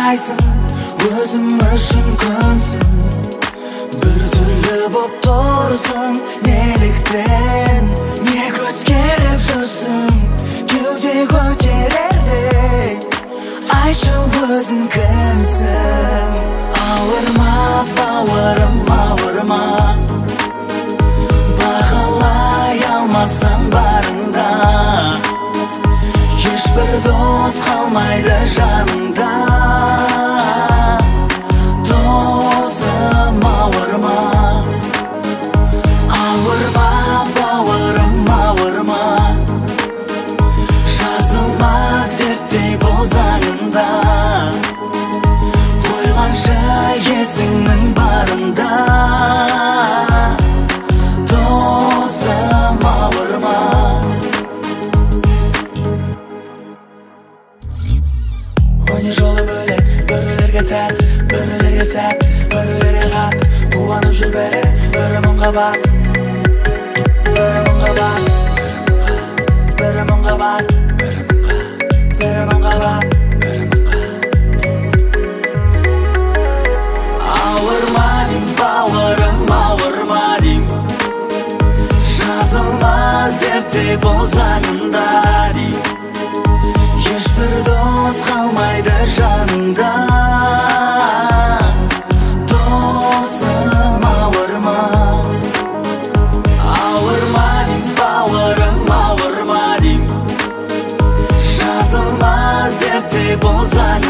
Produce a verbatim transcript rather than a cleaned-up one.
айсың, өзің үшін күнсің. Bir türlü boп тұрсың, неліктен, не көзгеріп жүрсің, кеуде көтерердей. Айтшы өзің кімсің? Ауырма, бауырым, ауырма, бағалай алмасаң барыңда, ешбір дос қалмайды жаныңда. Досым, ауырма, ауырма, бауырым, ауырма, жазылмас дерттей бұл заңында, қойғанша есіңнің барында. Досым, ауырма. Өнер жолы бөлек, біреулерге тәт, біреулерге сәт, біреулерге қат. Қуанып жүр бәрі, бірі мың қабат, бірі мың қабат, бірі мың қабат, бірі мың қабат, бірі мың қабат. Ауырма дейм, бауырым, ауырма дейм, жазылмас дерттей бұл заңында дейм, ешбір дос қалмайды жаныңда. Досым, ауырма, ауырма дейм, бауырым, ауырма дейм, жазылмас дерттей бұл заңында.